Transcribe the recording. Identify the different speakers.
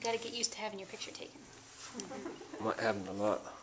Speaker 1: You got to get used to having your picture taken.
Speaker 2: I'm not having a lot.